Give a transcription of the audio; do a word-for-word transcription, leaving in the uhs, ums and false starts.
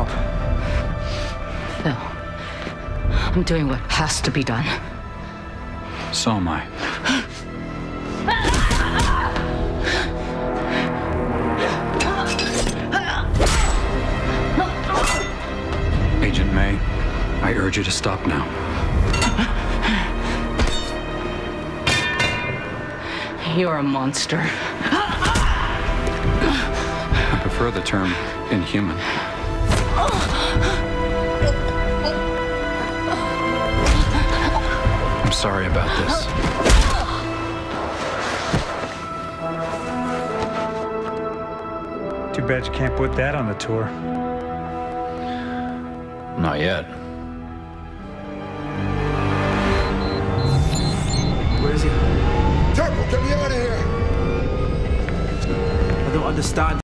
help. No. I'm doing what has to be done. So am I. Agent May, I urge you to stop now. You're a monster. I prefer the term inhuman. I'm sorry about this. Too bad you can't put that on the tour. Not yet. Where is he? Turbo, get me out of here! I don't understand.